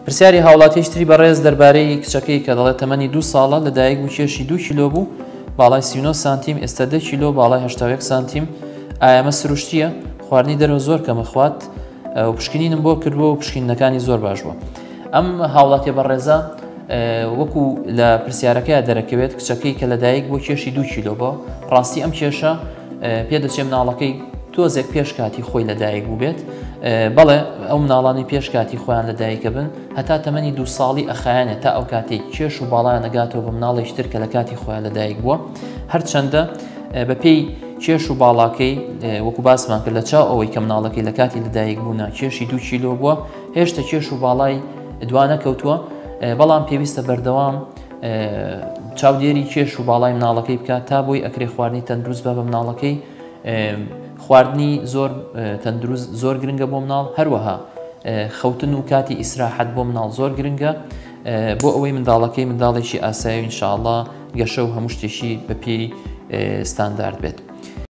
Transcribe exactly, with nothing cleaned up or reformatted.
پرسیاری هاوڵاتیشتری بەڕێز دەربارەی کچەکەی کە دەڵێت تەمەنی دو ساڵە لەدایک بوو کێشی دو کیلۆ بوو باڵای سی و نۆ سانتیم ئێستا دە کیلۆ باڵای هەشتا و یەک سانتیم ئایا ئەمە سروشتیە؟ خواردنی دەرەوە زۆر کەمە خوات و پشکنینم بۆ کردووە و پشکینەکانی زۆر باش بووە. ئەم هاوڵاتی بەڕێزە وەکو لە پرسیارەکەی دەرەکەوێت کچەکەی کە لەدایک بۆ کێشی دو کیلۆ بۆ ڕاستی ئەم کێشە پێدەچێت مناڵەکەی تۆزێک پێش کاتی خۆی لەدایک بوو بێت بەڵێ ئەو مناڵانی پێش کاتی خۆیان لەدایکە بن هەتا تەمەنی دو ساڵی ئەخایانێت تا ئەو کاتێک کێش و باڵایان نەگاتەوە بە مناڵێکی تر کە لە کاتی خۆیان لەدایک بووە هەرچەندە بەپێی کێش و باڵاکەی وەکو باسمان کرد لە چاو ئەوەی کە مناڵەکەی لە کاتی لەدایک بوونا کێشی دو کیلۆ بووە هێشتا کێش و باڵای دوانە کەوتووە بەڵام پێویستە بەردەوام چاودێری کێش و باڵای مناڵەکەی بکات تا بۆی ئەکرێ خواردنی تەندروست بە بە مناڵەکەی خواردنی زۆر تەندروست زۆر گرنگە بۆ مناڵ هەروەها خەوتن و کاتی ئیسراحەت بۆ مناڵ زۆر گرنگە بۆ ئەوەی منداڵەکەی منداڵێکی ئاسایی ئینشاءالله گەشە و هەموو شتێکی بە پێی ستاندارد بێت.